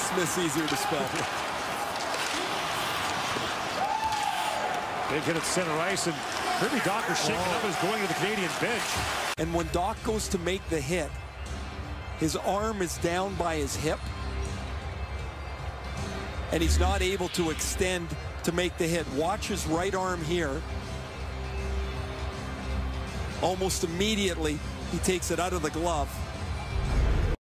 Smith's easier to spell. Big hit at center ice, and Kirby Dach is shaking up as going to the Canadian bench. And when Dach goes to make the hit, his arm is down by his hip, and he's not able to extend to make the hit. Watch his right arm here. Almost immediately, he takes it out of the glove.